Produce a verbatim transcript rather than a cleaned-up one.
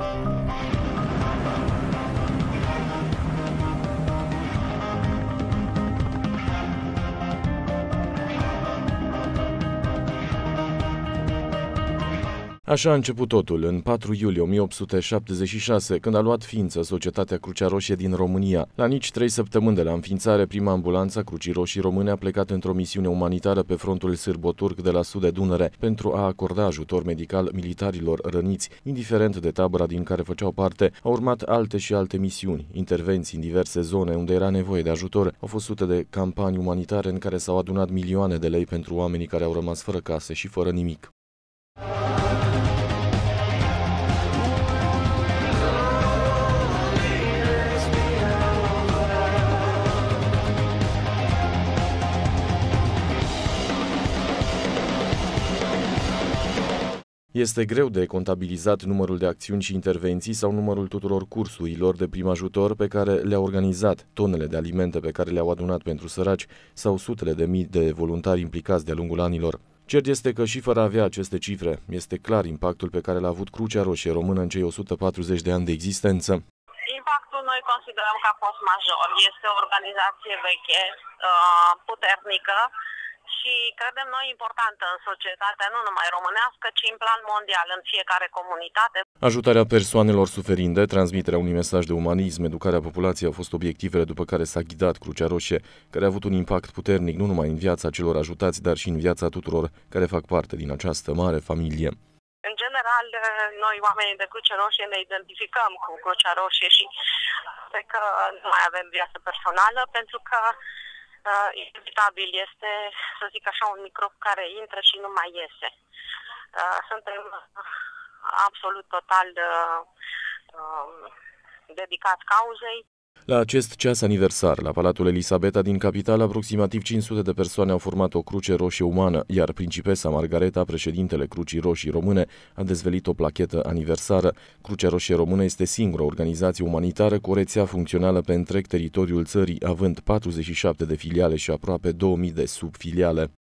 Așa a început totul, în patru iulie o mie opt sute șaptezeci și șase, când a luat ființă Societatea Crucea Roșie din România. La nici trei săptămâni de la înființare, prima ambulanță a Crucii Roșii Române a plecat într-o misiune umanitară pe frontul sârbo-turc de la sud de Dunăre, pentru a acorda ajutor medical militarilor răniți. Indiferent de tabăra din care făceau parte, au urmat alte și alte misiuni, intervenții în diverse zone unde era nevoie de ajutor. Au fost sute de campanii umanitare în care s-au adunat milioane de lei pentru oamenii care au rămas fără case și fără nimic. Este greu de contabilizat numărul de acțiuni și intervenții sau numărul tuturor cursurilor de prim ajutor pe care le-au organizat, tonele de alimente pe care le-au adunat pentru săraci sau sutele de mii de voluntari implicați de-a lungul anilor. Cert este că și fără a avea aceste cifre, este clar impactul pe care l-a avut Crucea Roșie Română în cei o sută patruzeci de ani de existență. Impactul noi considerăm că a fost major. Este o organizație veche, puternică, și credem noi importantă în societatea nu numai românească, ci în plan mondial, în fiecare comunitate. Ajutarea persoanelor suferinde, transmiterea unui mesaj de umanism, educarea populației au fost obiectivele după care s-a ghidat Crucea Roșie, care a avut un impact puternic nu numai în viața celor ajutați, dar și în viața tuturor care fac parte din această mare familie. În general, noi, oamenii de Cruce Roșie, ne identificăm cu Crucea Roșie și cred că nu mai avem viață personală, pentru că Uh, inevitabil este, să zic așa, un microb care intră și nu mai iese. Uh, suntem absolut total uh, uh, dedicați cauzei. La acest ceas aniversar, la Palatul Elisabeta din capitală, aproximativ cinci sute de persoane au format o cruce roșie umană, iar principesa Margareta, președintele Crucii Roșii Române, a dezvăluit o plachetă aniversară. Crucea Roșie Română este singura organizație umanitară cu o rețea funcțională pe întreg teritoriul țării, având patruzeci și șapte de filiale și aproape două mii de subfiliale.